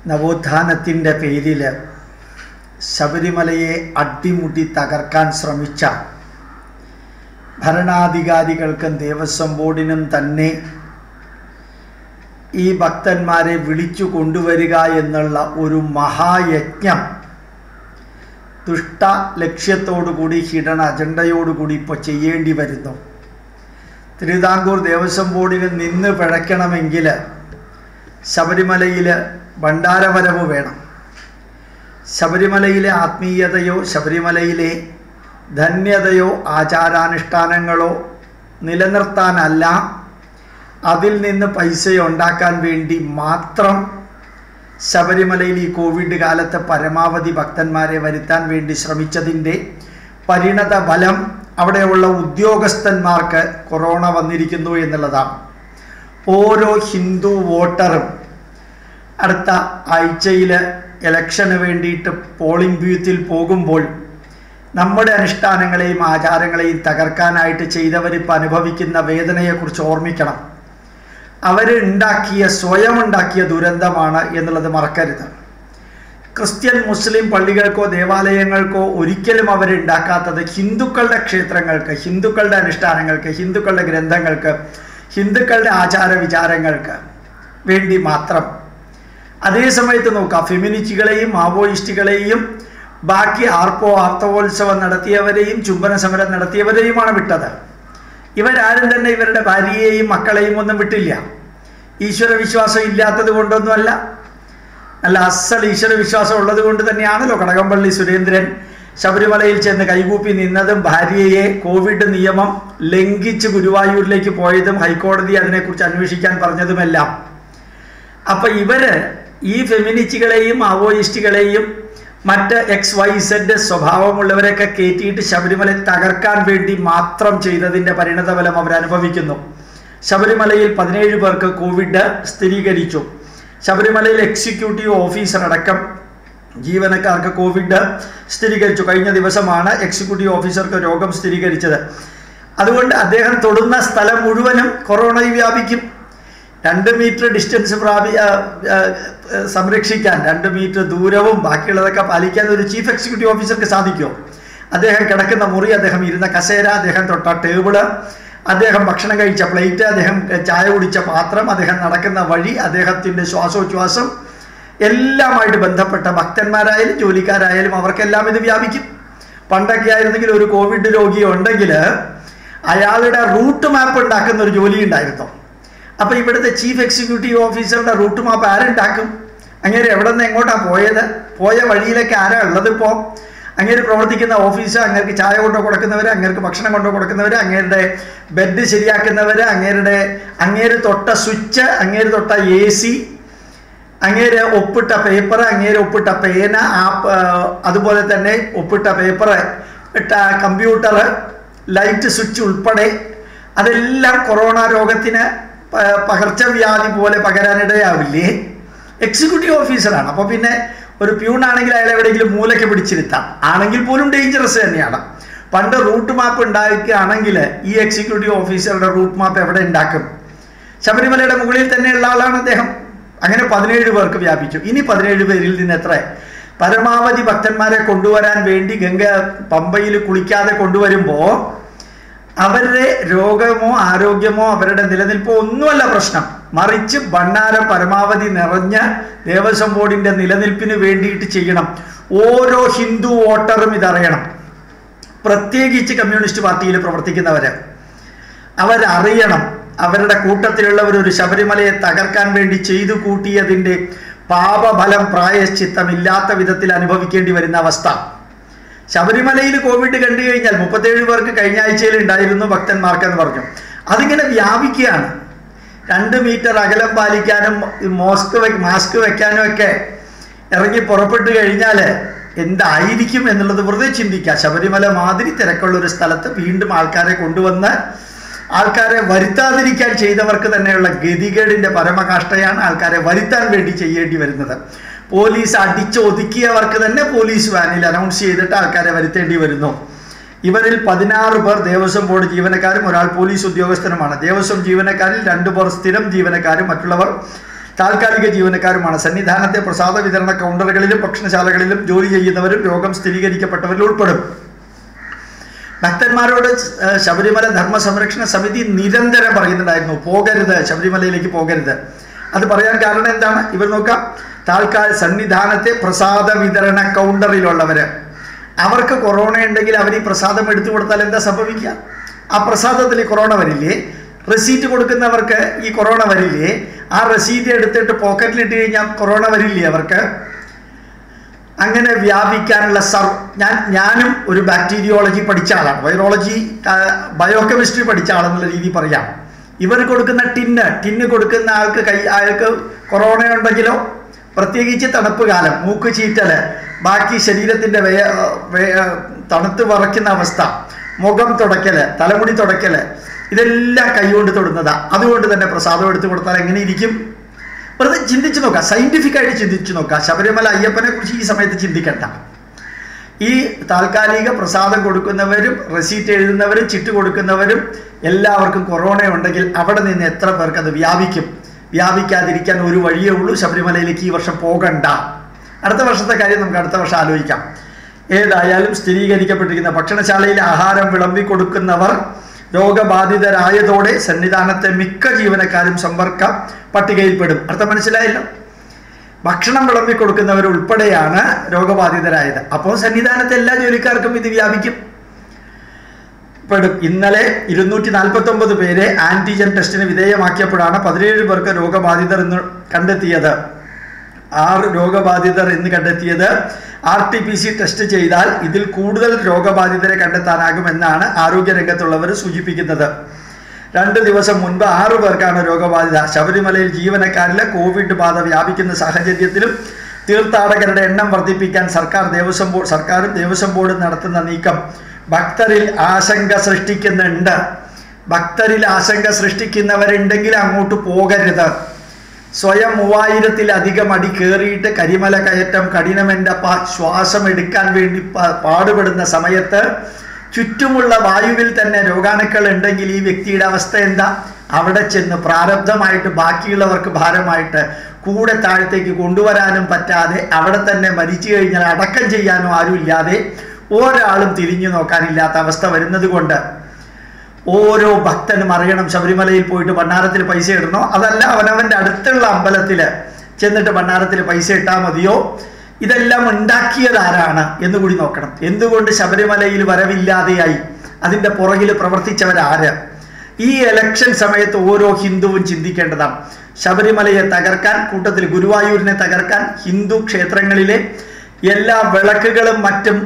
നവോത്ഥാനത്തിൻ്റെ പേരിൽ ശബരിമലയെ അട്ടിമുട്ടി തകർക്കാൻ ശ്രമിച്ച ഭരണാധികാരികൾക്കും ദേവസ്വം ബോർഡിനും തന്നെ ഈ ഭക്തന്മാരെ വിളിച്ചു കൊണ്ടുവരിക എന്നുള്ള ഒരു മഹായജ്ഞം ദുഷ്ട ലക്ഷ്യത്തോടുകൂടി ഹിഡൻ അജണ്ടയോടുകൂടി ഇപ്പോൾ ചെയ്യേണ്ടി വരുന്നു. തിരുവിതാംകൂർ ദേവസ്വം ബോർഡിന് നിന്ന് പിഴയ്ക്കണമെങ്കിൽ ശബരിമലയിൽ ഭണ്ഡാരവരവ് വേണം. ശബരിമലയിലെ ആത്മീയതയോ ശബരിമലയിലെ ധന്യതയോ ആചാരാനുഷ്ഠാനങ്ങളോ നിലനിർത്താനല്ല, അതിൽ നിന്ന് പൈസ ഉണ്ടാക്കാൻ വേണ്ടി മാത്രം ശബരിമലയിൽ ഈ കോവിഡ് കാലത്ത് പരമാവധി ഭക്തന്മാരെ വരുത്താൻ വേണ്ടി ശ്രമിച്ചതിൻ്റെ പരിണത ഫലം അവിടെയുള്ള ഉദ്യോഗസ്ഥന്മാർക്ക് കൊറോണ വന്നിരിക്കുന്നു എന്നുള്ളതാണ്. ഓരോ ഹിന്ദു വോട്ടറും അടുത്ത ആഴ്ചയിൽ ഇലക്ഷന് വേണ്ടിയിട്ട് പോളിംഗ് ബൂത്തിൽ പോകുമ്പോൾ നമ്മുടെ അനുഷ്ഠാനങ്ങളെയും ആചാരങ്ങളെയും തകർക്കാനായിട്ട് ചെയ്തവരിപ്പോൾ അനുഭവിക്കുന്ന വേദനയെക്കുറിച്ച് ഓർമ്മിക്കണം. സ്വയം ഉണ്ടാക്കിയ ദുരന്തമാണ് എന്നുള്ളത് മറക്കരുത്. ക്രിസ്ത്യൻ മുസ്ലിം പള്ളികൾക്കോ ദേവാലയങ്ങൾക്കോ ഒരിക്കലും അവരുണ്ടാക്കാത്തത് ഹിന്ദുക്കളുടെ ക്ഷേത്രങ്ങൾക്ക്, ഹിന്ദുക്കളുടെ അനുഷ്ഠാനങ്ങൾക്ക്, ഹിന്ദുക്കളുടെ ഗ്രന്ഥങ്ങൾക്ക്, ഹിന്ദുക്കളുടെ ആചാര വിചാരങ്ങൾക്ക് വേണ്ടി മാത്രം. അതേ സമയത്ത് നോക്കാം, ഫെമിനിസ്റ്റുകളെയും മാവോയിസ്റ്റുകളെയും ബാക്കി ആർത്തവോത്സവം നടത്തിയവരെയും ചുംബന സമരം നടത്തിയവരെയുമാണ് വിട്ടത്. ഇവരാരും തന്നെ ഇവരുടെ ഭാര്യയെയും മക്കളെയും ഒന്നും വിട്ടില്ല. ഈശ്വരവിശ്വാസം ഇല്ലാത്തത് കൊണ്ടൊന്നുമല്ല, നല്ല അസൽ ഈശ്വരവിശ്വാസം ഉള്ളത് കൊണ്ട് തന്നെയാണല്ലോ കടകംപള്ളി സുരേന്ദ്രൻ ശബരിമലയിൽ ചെന്ന് കൈകൂപ്പി നിന്നതും ഭാര്യയെ കോവിഡ് നിയമം ലംഘിച്ച് ഗുരുവായൂരിലേക്ക് പോയതും ഹൈക്കോടതി അതിനെക്കുറിച്ച് അന്വേഷിക്കാൻ പറഞ്ഞതുമെല്ലാം. അപ്പം ഈ ഫെമിനിസ്റ്റുകളെയും മാവോയിസ്റ്റുകളെയും മറ്റ് XYZ സ്വഭാവമുള്ളവരെയൊക്കെ കയറ്റിയിട്ട് ശബരിമല തകർക്കാൻ വേണ്ടി മാത്രം ചെയ്തതിൻ്റെ പരിണതഫലം അവരനുഭവിക്കുന്നു. ശബരിമലയിൽ 17 പേർക്ക് കോവിഡ് സ്ഥിരീകരിച്ചു. ശബരിമലയിൽ എക്സിക്യൂട്ടീവ് ഓഫീസർ അടക്കം ജീവനക്കാർക്ക് കോവിഡ് സ്ഥിരീകരിച്ചു. കഴിഞ്ഞ ദിവസമാണ് എക്സിക്യൂട്ടീവ് ഓഫീസർക്ക് രോഗം സ്ഥിരീകരിച്ചത്. അതുകൊണ്ട് അദ്ദേഹം തൊടുന്ന സ്ഥലം മുഴുവനും കൊറോണ വ്യാപിക്കും. 2 മീറ്റർ ഡിസ്റ്റൻസ് സംരക്ഷിക്കാൻ, 2 മീറ്റർ ദൂരവും ബാക്കിയുള്ളതൊക്കെ പാലിക്കാൻ ഒരു ചീഫ് എക്സിക്യൂട്ടീവ് ഓഫീസർക്ക് സാധിക്കുമോ? അദ്ദേഹം കിടക്കുന്ന മുറി, അദ്ദേഹം ഇരുന്ന കസേര, അദ്ദേഹം തൊട്ട ടേബിള്, അദ്ദേഹം ഭക്ഷണം കഴിച്ച പ്ലേറ്റ്, അദ്ദേഹം ചായ കുടിച്ച പാത്രം, അദ്ദേഹം നടക്കുന്ന വഴി, അദ്ദേഹത്തിൻ്റെ ശ്വാസോച്ഛ്വാസം എല്ലാമായിട്ട് ബന്ധപ്പെട്ട ഭക്തന്മാരായാലും ജോലിക്കാരായാലും അവർക്കെല്ലാം ഇത് വ്യാപിക്കും. പണ്ടൊക്കെ ആയിരുന്നെങ്കിൽ ഒരു കോവിഡ് രോഗി ഉണ്ടെങ്കിൽ അയാളുടെ റൂട്ട് മാപ്പ് ഉണ്ടാക്കുന്ന ഒരു ജോലി ഉണ്ടായിരുന്നു. അപ്പോൾ ഇവിടുത്തെ ചീഫ് എക്സിക്യൂട്ടീവ് ഓഫീസറുടെ റൂട്ട് മാപ്പ് ആരുണ്ടാക്കും? അങ്ങേര് എവിടെ നിന്ന് എങ്ങോട്ടാണ് പോയത്, പോയ വഴിയിലേക്ക് ആരാ ഉള്ളത്? ഇപ്പോൾ അങ്ങേര് പ്രവർത്തിക്കുന്ന ഓഫീസ്, അങ്ങേർക്ക് ചായ കൊണ്ടു കൊടുക്കുന്നവർ, അങ്ങേർക്ക് ഭക്ഷണം കൊണ്ടു കൊടുക്കുന്നവർ, അങ്ങേരുടെ ബെഡ് ശരിയാക്കുന്നവർ, അങ്ങേര് തൊട്ട സ്വിച്ച്, അങ്ങേര് തൊട്ട AC, അങ്ങേര് ഒപ്പിട്ട പേപ്പർ, അങ്ങേര് ഒപ്പിട്ട പേന, അതുപോലെ തന്നെ ഒപ്പിട്ട പേപ്പർ ഇട്ട കമ്പ്യൂട്ടർ, ലൈറ്റ് സ്വിച്ച് ഉൾപ്പെടെ അതെല്ലാം കൊറോണ രോഗത്തിന് പകർച്ചവ്യാധി പോലെ പകരാനിടയാവില്ലേ? എക്സിക്യൂട്ടീവ് ഓഫീസറാണ്. അപ്പോൾ പിന്നെ ഒരു പ്യൂണാണെങ്കിൽ അയാൾ എവിടെയെങ്കിലും മൂലയ്ക്ക് പിടിച്ചിരുത്താം, ആണെങ്കിൽ പോലും ഡേഞ്ചറസ് തന്നെയാണ്. പണ്ട് റൂട്ട് മാപ്പ് ഉണ്ടാക്കുകയാണെങ്കിൽ ഈ എക്സിക്യൂട്ടീവ് ഓഫീസറുടെ റൂട്ട് മാപ്പ് എവിടെ ഉണ്ടാക്കും? ശബരിമലയുടെ മുകളിൽ തന്നെയുള്ള ആളാണ് അദ്ദേഹം. അങ്ങനെ 17 പേർക്ക് വ്യാപിച്ചു. ഇനി 17 പേരിൽ നിന്ന് എത്ര പരമാവധി ഭക്തന്മാരെ കൊണ്ടുവരാൻ വേണ്ടി പമ്പയിൽ കുളിക്കാതെ കൊണ്ടുവരുമ്പോൾ അവരുടെ രോഗമോ ആരോഗ്യമോ അവരുടെ നിലനിൽപ്പോ ഒന്നുമല്ല പ്രശ്നം, മറിച്ച് ഭണ്ഡാരം പരമാവധി നിറഞ്ഞ ദേവസ്വം ബോർഡിൻ്റെ നിലനിൽപ്പിന് വേണ്ടിയിട്ട് ചെയ്യണം. ഓരോ ഹിന്ദു വോട്ടറും ഇതറിയണം. പ്രത്യേകിച്ച് കമ്മ്യൂണിസ്റ്റ് പാർട്ടിയിൽ പ്രവർത്തിക്കുന്നവർ അവരറിയണം, അവരുടെ കൂട്ടത്തിലുള്ളവർ ഒരു ശബരിമലയെ തകർക്കാൻ വേണ്ടി ചെയ്തു കൂട്ടിയതിൻ്റെ പാപഫലം പ്രായശ്ചിത്തമില്ലാത്ത വിധത്തിൽ അനുഭവിക്കേണ്ടി വരുന്ന അവസ്ഥ. ശബരിമലയിൽ കോവിഡ് കണ്ടു കഴിഞ്ഞാൽ 37 പേർക്ക് കഴിഞ്ഞ ആഴ്ചയിൽ ഉണ്ടായിരുന്നു ഭക്തന്മാർക്കെന്ന് പറഞ്ഞു. അതിങ്ങനെ വ്യാപിക്കുകയാണ്. 2 മീറ്റർ അകലം പാലിക്കാനും മാസ്ക് വെക്കാനും ഒക്കെ ഇറങ്ങി പുറപ്പെട്ടു കഴിഞ്ഞാൽ എന്തായിരിക്കും എന്നുള്ളത് വെറുതെ ചിന്തിക്കുക. ശബരിമല മാതിരി തിരക്കുള്ളൊരു സ്ഥലത്ത് വീണ്ടും ആൾക്കാരെ കൊണ്ടുവന്ന് ആൾക്കാരെ വരുത്താതിരിക്കാൻ ചെയ്തവർക്ക് തന്നെയുള്ള ഗതികേടിൻ്റെ പരമകാഷ്ഠയാണ് ആൾക്കാരെ വരുത്താൻ വേണ്ടി ചെയ്യേണ്ടി വരുന്നത്. പോലീസ് അടിച്ചൊതുക്കിയവർക്ക് തന്നെ പോലീസ് വാനിൽ അനൗൺസ് ചെയ്തിട്ട് ആൾക്കാരെ വരുത്തേണ്ടി വരുന്നു. ഇവരിൽ 16 പേർ ദേവസ്വം ബോർഡ് ജീവനക്കാരും 1 പോലീസ് ഉദ്യോഗസ്ഥനുമാണ്. ദേവസ്വം ജീവനക്കാരിൽ 2 പേർ സ്ഥിരം ജീവനക്കാരും, മറ്റുള്ളവർ താൽക്കാലിക ജീവനക്കാരുമാണ്. സന്നിധാനത്തെ പ്രസാദ വിതരണ കൗണ്ടറുകളിലും ഭക്ഷണശാലകളിലും ജോലി ചെയ്യുന്നവരും രോഗം സ്ഥിരീകരിക്കപ്പെട്ടവരിൽ ഉൾപ്പെടും. ഭക്തന്മാരോട് ശബരിമല ധർമ്മ സംരക്ഷണ സമിതി നിരന്തരം പറയുന്നുണ്ടായിരുന്നു, പോകരുത്, ശബരിമലയിലേക്ക് പോകരുത്. അത് പറയാൻ കാരണം എന്താണ്? ഇവർ നോക്കാം, സന്നിധാനത്തെ പ്രസാദ വിതരണ കൗണ്ടറിലുള്ളവര്, അവർക്ക് കൊറോണ ഉണ്ടെങ്കിൽ അവർ ഈ പ്രസാദം എടുത്തു കൊടുത്താൽ എന്താ സംഭവിക്കുക? ആ പ്രസാദത്തിൽ കൊറോണ വരില്ലേ? റെസീറ്റ് കൊടുക്കുന്നവർക്ക് ഈ കൊറോണ വരില്ലേ? ആ റെസീറ്റ് എടുത്തിട്ട് പോക്കറ്റിലിട്ട് കഴിഞ്ഞാൽ കൊറോണ വരില്ലേ അവർക്ക്? അങ്ങനെ വ്യാപിക്കാനുള്ള ഞാനും ഒരു ബാക്ടീരിയോളജി പഠിച്ച ആളാണ്, വൈറോളജി ബയോകെമിസ്ട്രി പഠിച്ച ആളെന്നുള്ള രീതി പറയാം. ഇവർ കൊടുക്കുന്ന ടിന്ന് കൊടുക്കുന്ന അയാൾക്ക് കൊറോണ ഉണ്ടെങ്കിലോ, പ്രത്യേകിച്ച് തണുപ്പ് കാലം, മൂക്ക് ചീറ്റല്, ബാക്കി ശരീരത്തിൻ്റെ തണുത്ത് വിറയ്ക്കുന്ന അവസ്ഥ, മുഖം തുടയ്ക്കല്, തലമുടി തുടയ്ക്കല്, ഇതെല്ലാം കൈകൊണ്ട് തൊടുന്നതാണ്. അതുകൊണ്ട് തന്നെ പ്രസാദം എടുത്തു കൊടുത്താൽ എങ്ങനെ ഇരിക്കും? വെറുതെ ചിന്തിച്ചു നോക്കാം, സയൻറ്റിഫിക്കായിട്ട് ചിന്തിച്ചു നോക്കാം. ശബരിമല അയ്യപ്പനെ കുറിച്ച് ഈ സമയത്ത് ചിന്തിക്കണ്ട. ഈ താൽക്കാലിക പ്രസാദം കൊടുക്കുന്നവരും റെസീറ്റ് എഴുതുന്നവരും ചിട്ട് കൊടുക്കുന്നവരും എല്ലാവർക്കും കൊറോണ ഉണ്ടെങ്കിൽ അവിടെ നിന്ന് എത്ര പേർക്ക് അത് വ്യാപിക്കും? വ്യാപിക്കാതിരിക്കാൻ ഒരു വഴിയേ ഉള്ളൂ, ശബരിമലയിലേക്ക് ഈ വർഷം പോകണ്ട. അടുത്ത വർഷത്തെ കാര്യം നമുക്ക് അടുത്ത വർഷം ആലോചിക്കാം. ഏതായാലും സ്ഥിരീകരിക്കപ്പെട്ടിരിക്കുന്ന ഭക്ഷണശാലയിൽ ആഹാരം വിളമ്പി കൊടുക്കുന്നവർ രോഗബാധിതരായതോടെ സന്നിധാനത്തെ മിക്ക ജീവനക്കാരും സമ്പർക്ക പട്ടികയിൽപ്പെടും. അർത്ഥം മനസ്സിലായല്ലോ? ഭക്ഷണം വിളമ്പി കൊടുക്കുന്നവർ ഉൾപ്പെടെയാണ് രോഗബാധിതരായത്. അപ്പോൾ സന്നിധാനത്തെ എല്ലാ ജോലിക്കാർക്കും ഇത് വ്യാപിക്കും, പെടും. ഇന്നലെ 249 പേരെ ആന്റിജൻ ടെസ്റ്റിന് വിധേയമാക്കിയപ്പോഴാണ് 17 പേർക്ക് രോഗബാധിതർ എന്ന് കണ്ടെത്തിയത്. 6 രോഗബാധിതർ എന്ന് കണ്ടെത്തിയത്. RT-PC ടെസ്റ്റ് ചെയ്താൽ ഇതിൽ കൂടുതൽ രോഗബാധിതരെ കണ്ടെത്താനാകുമെന്നാണ് ആരോഗ്യരംഗത്തുള്ളവർ സൂചിപ്പിക്കുന്നത്. 2 ദിവസം മുൻപ് 6 പേർക്കാണ് രോഗബാധിത. ശബരിമലയിൽ ജീവനക്കാരിലെ കോവിഡ് ബാധ വ്യാപിക്കുന്ന സാഹചര്യത്തിലും തീർത്ഥാടകരുടെ എണ്ണം വർദ്ധിപ്പിക്കാൻ സർക്കാരും ദേവസ്വം ബോർഡും നടത്തുന്ന നീക്കം ഭക്തരിൽ ആശങ്ക സൃഷ്ടിക്കുന്നുണ്ട്. ഭക്തരിൽ ആശങ്ക സൃഷ്ടിക്കുന്നവരുണ്ടെങ്കിൽ അങ്ങോട്ട് പോകരുത്. സ്വയം 3000-ലധികം അടി കയറിയിട്ട് കരിമല കയറ്റം കഠിനമെൻ്റെ ശ്വാസം എടുക്കാൻ വേണ്ടി പാടുപെടുന്ന സമയത്ത് ചുറ്റുമുള്ള വായുവിൽ തന്നെ രോഗാണുക്കൾ ഉണ്ടെങ്കിൽ ഈ വ്യക്തിയുടെ അവസ്ഥ എന്താ? അവിടെ ചെന്ന് പ്രാരബ്ധമായിട്ട് ബാക്കിയുള്ളവർക്ക് ഭാരമായിട്ട് കൂടെ താഴത്തേക്ക് കൊണ്ടുവരാനും പറ്റാതെ അവിടെ തന്നെ മരിച്ചു കഴിഞ്ഞാൽ അടക്കം ചെയ്യാനോ ആരുമില്ലാതെ ഒരാളും തിരിഞ്ഞു നോക്കാനില്ലാത്ത അവസ്ഥ വരുന്നത് കൊണ്ട് ഓരോ ഭക്തനും അറിയണം, ശബരിമലയിൽ പോയിട്ട് ഭണ്ഡാരത്തിൽ പൈസ ഇടണോ, അതല്ല അവനവൻ്റെ അടുത്തുള്ള അമ്പലത്തിൽ ചെന്നിട്ട് ഭണ്ഡാരത്തിൽ പൈസ ഇട്ടാൽ മതിയോ? ഇതെല്ലാം ഉണ്ടാക്കിയത് ആരാണ് എന്നുകൂടി നോക്കണം. എന്തുകൊണ്ട് ശബരിമലയിൽ വരവില്ലാതെയായി? അതിൻ്റെ പുറകിൽ പ്രവർത്തിച്ചവരാര്? ഈ ഇലക്ഷൻ സമയത്ത് ഓരോ ഹിന്ദുവും ചിന്തിക്കേണ്ടതാണ്. ശബരിമലയെ തകർക്കാൻ, കൂട്ടത്തിൽ ഗുരുവായൂരിനെ തകർക്കാൻ, ഹിന്ദു ക്ഷേത്രങ്ങളിലെ എല്ലാ വിളക്കുകളും മറ്റും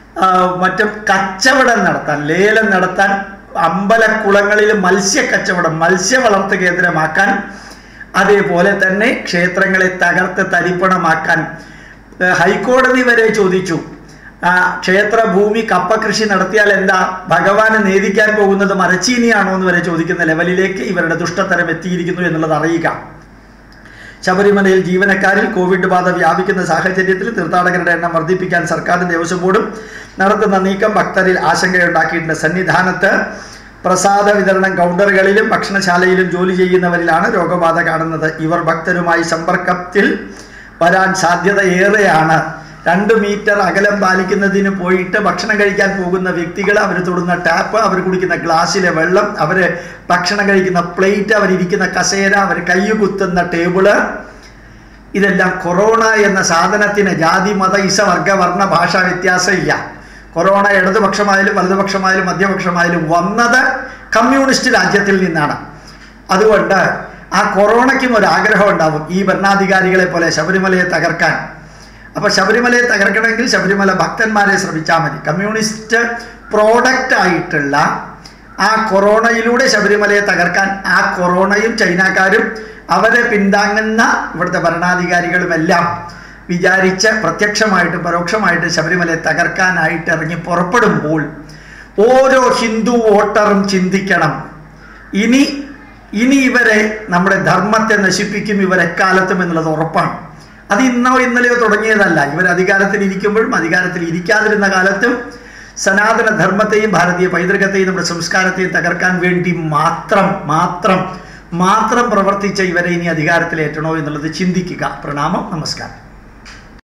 കച്ചവടം നടത്താൻ, ലേലം നടത്താൻ, അമ്പലക്കുളങ്ങളിൽ മത്സ്യക്കച്ചവടം, മത്സ്യ വളർത്ത് കേന്ദ്രമാക്കാൻ, അതേപോലെ തന്നെ ക്ഷേത്രങ്ങളെ തകർത്ത് തരിപ്പണമാക്കാൻ ഹൈക്കോടതി വരെ ചോദിച്ചു. ക്ഷേത്ര ഭൂമി കപ്പ കൃഷി നടത്തിയാൽ എന്താ, ഭഗവാന് നേദിക്കാൻ പോകുന്നത് മരച്ചീനിയാണോ എന്ന് വരെ ചോദിക്കുന്ന ലെവലിലേക്ക് ഇവരുടെ ദുഷ്ടതരം എത്തിയിരിക്കുന്നു എന്നുള്ളത് അറിയുക. ശബരിമലയിൽ ജീവനക്കാരിൽ കോവിഡ് ബാധ വ്യാപിക്കുന്ന സാഹചര്യത്തിൽ തീർത്ഥാടകരുടെ എണ്ണം വർദ്ധിപ്പിക്കാൻ സർക്കാരും ദേവസ്വം ബോർഡും നടത്തുന്ന നീക്കം ഭക്തരിൽ ആശങ്കയുണ്ടാക്കിയിട്ടുണ്ട്. സന്നിധാനത്ത് പ്രസാദ വിതരണം കൗണ്ടറുകളിലും ഭക്ഷണശാലയിലും ജോലി ചെയ്യുന്നവരിലാണ് രോഗബാധ കാണുന്നത്. ഇവർ ഭക്തരുമായി സമ്പർക്കത്തിൽ വരാൻ സാധ്യത ഏറെയാണ്. 2 മീറ്റർ അകലം പാലിക്കുന്നതിന് പോയിട്ട് ഭക്ഷണം കഴിക്കാൻ പോകുന്ന വ്യക്തികൾ, അവർ തൊടുന്ന ടാപ്പ്, അവർ കുടിക്കുന്ന ഗ്ലാസ്സിലെ വെള്ളം, അവർ ഭക്ഷണം കഴിക്കുന്ന പ്ലേറ്റ്, അവരിയ്ക്കുന്ന കസേര, അവർ കൈ കുത്തുന്ന ടേബിള്, ഇതെല്ലാം കൊറോണ എന്ന സാധനത്തിന് ജാതി മത ഇസ വർഗ വർണ്ണ ഭാഷാ വ്യത്യാസമില്ല. കൊറോണ ഇടതുപക്ഷമായാലും വലതുപക്ഷമായാലും മധ്യപക്ഷമായാലും വന്നത് കമ്മ്യൂണിസ്റ്റ് രാജ്യത്തിൽ നിന്നാണ്. അതുകൊണ്ട് ആ കൊറോണയ്ക്കും ഒരു ആഗ്രഹം ഉണ്ടാവും ഈ ഭരണാധികാരികളെ പോലെ ശബരിമലയെ തകർക്കാൻ. അപ്പോൾ ശബരിമലയെ തകർക്കണമെങ്കിൽ ശബരിമല ഭക്തന്മാരെ ശ്രമിച്ചാൽ മതി. കമ്മ്യൂണിസ്റ്റ് പ്രോഡക്റ്റ് ആയിട്ടുള്ള ആ കൊറോണയിലൂടെ ശബരിമലയെ തകർക്കാൻ ആ കൊറോണയും ചൈനക്കാരും അവരെ പിന്താങ്ങുന്ന ഇവിടുത്തെ ഭരണാധികാരികളുമെല്ലാം വിചാരിച്ച് പ്രത്യക്ഷമായിട്ടും പരോക്ഷമായിട്ടും ശബരിമലയെ തകർക്കാനായിട്ട് ഇറങ്ങി പുറപ്പെടുമ്പോൾ ഓരോ ഹിന്ദു വോട്ടറും ചിന്തിക്കണം, ഇനി ഇവരെ, നമ്മുടെ ധർമ്മത്തെ നശിപ്പിക്കും ഇവരെക്കാലത്തും എന്നുള്ളത് ഉറപ്പാണ്. അത് ഇന്നോ ഇന്നലെയോ തുടങ്ങിയതല്ല. ഇവർ അധികാരത്തിൽ ഇരിക്കുമ്പോഴും അധികാരത്തിൽ ഇരിക്കാതിരുന്ന കാലത്തും സനാതന ധർമ്മത്തെയും ഭാരതീയ പൈതൃകത്തെയും നമ്മുടെ സംസ്കാരത്തെയും തകർക്കാൻ വേണ്ടി മാത്രം മാത്രം പ്രവർത്തിച്ച ഇവരെ ഇനി അധികാരത്തിലേറ്റണോ എന്നുള്ളത് ചിന്തിക്കുക. പ്രണാമം, നമസ്കാരം.